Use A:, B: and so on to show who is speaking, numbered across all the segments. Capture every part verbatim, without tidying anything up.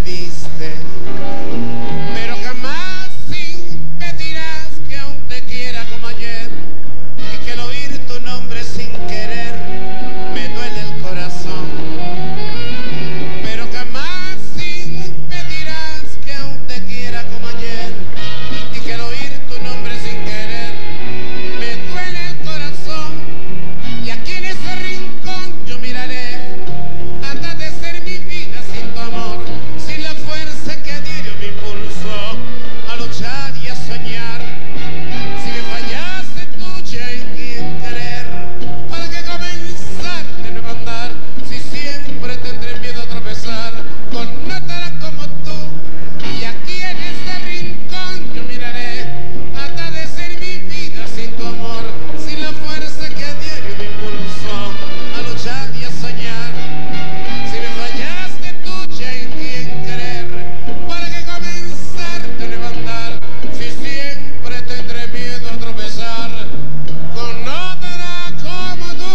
A: diste, pero jamás impedirás que aún te quiera como ayer, y que al oír tu nombre sin querer me duele el corazón. Pero jamás impedirás que aún te quiera como ayer, y que al oír tu nombre sin querer me duele el corazón. Y aquí en ese rincón yo miraré hasta de ser mi vida sin tu amor, sin la fuerza que a diario me impulsó a luchar y a soñar. Si me fallaste tuya en quien querer, ¿para qué comenzar de nuevo a andar? Si siempre tendré miedo a tropezar con otra como tú. Y aquí en este rincón yo miraré hasta de ser mi vida sin tu amor, sin la fuerza que a diario me impulsó a luchar y a soñar. Si me fallaste tuya en quien querer, ¿para qué comenzar de nuevo a andar? Si siempre tendré miedo a tropezar con otra como tú.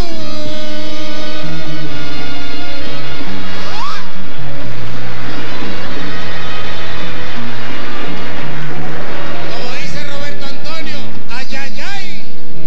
A: Como dice Roberto Antonio, ay, ay, ay.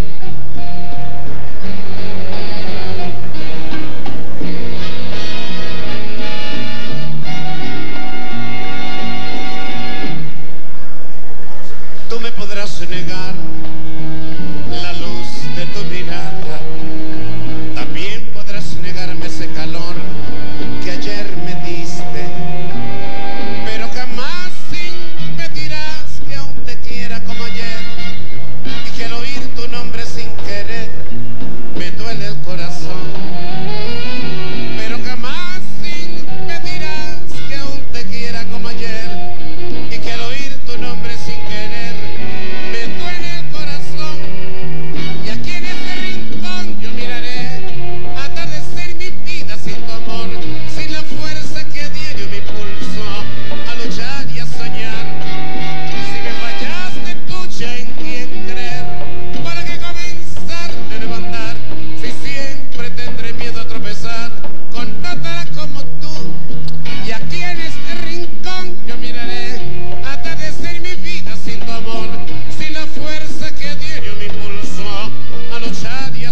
A: Tú me podrás negar la luz de tu mirada, también podrás negarme ese calor que ayer me diste, pero jamás impedirás que aún te quiera como ayer, y que al oír tu nombre sin querer me duele el corazón. Pero jamás impedirás que aún te quiera como ayer, y que al oír tu nombre sin querer me duele el corazón. Y aquí en este rincón yo miraré hasta de ser mi vida sin tu amor, sin la fuerza que a diario me impulsó a luchar y a soñar. Si me fallaste tuya en quien creer, ¿para qué comenzar de nuevo a andar? Si siempre tendré miedo a tropezar con otra como tú. Y aquí en este rincón yo miraré hasta de ser mi vida sin tu amor, sin la fuerza que a diario me impulsó a luchar y